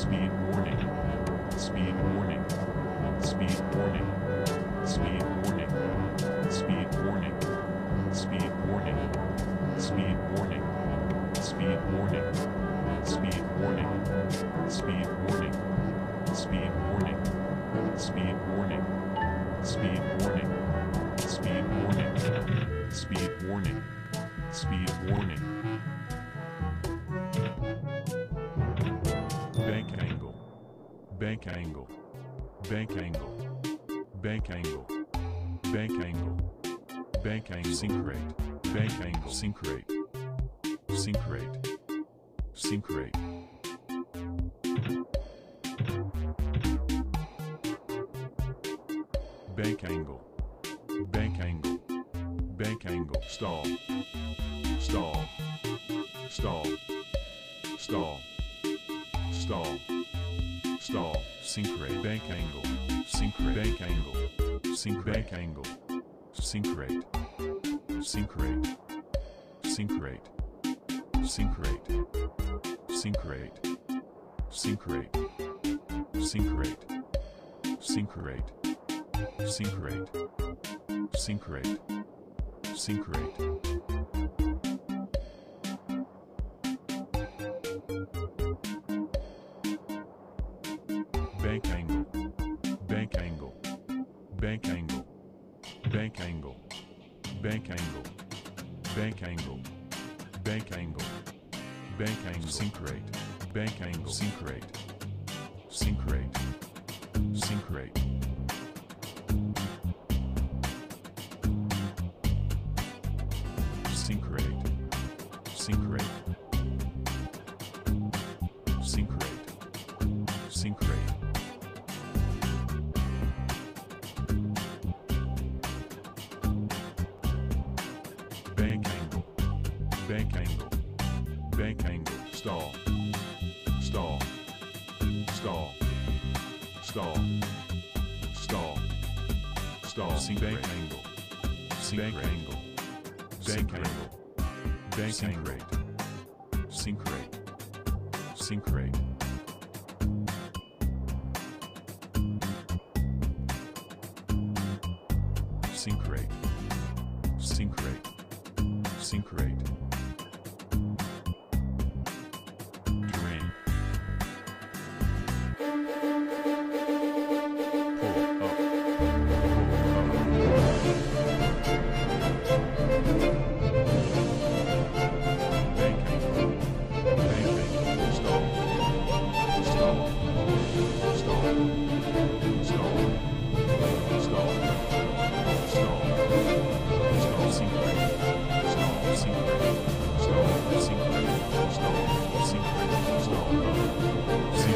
Speed warning. Speed warning. Speed warning. Speed warning. Speed warning. Speed warning. Speed warning. Speed warning. Speed warning. Speed warning. Speed warning. Speed warning. Speed warning. Speed warning. Speed warning. Speed warning. Bank angle. Bank angle. Bank angle. Bank angle. Bank angle. Bank angle. Sink rate. Bank angle. Sink rate. Sink rate. Sink rate. Bank angle. Bank angle. Bank angle. Stall. Stall. Stall. Stall. Stall. Stall. Sink rate. Bank angle. Sink rate. Bank angle. Sink bank angle. Sink rate. Sink rate. Sink rate. Sink rate. Sink rate. Sink rate. Sink rate. Sink rate. Sink rate. Sink rate. Sink rate. Bank angle. Bank angle. Bank angle. Bank angle. Bank angle. Bank angle. Bank angle. Bank angle. Sink rate. Bank angle. Sink rate. Sink rate. Sink rate. Sink rate. Sink rate. Sink rate. Sink rate. Bank angle. Bank angle. Bank angle. Stall. Stall. Stall. Stall. Stall. Stall. Sink bank angle. Sink bank angle. Bank angle. Bank angle. Sink rate. Sink rate. Sink rate. Sink rate. Sink rate. Terrain. Pull up. Bank angle. Bank angle. Stall. Stall. Stall. Stall. Stall. Stall. Stall. Sink rate. Stall. Sink rate. Stall. Sink rate. Stall. Sink rate. Stall. Sink